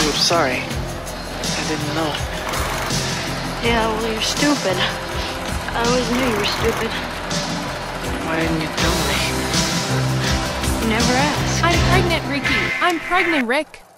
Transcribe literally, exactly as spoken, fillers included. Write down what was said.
Ooh, sorry. I didn't know. Yeah, well, you're stupid. I always knew you were stupid. Why didn't you tell me? You never asked. I'm pregnant, Ricky. I'm pregnant, Rick.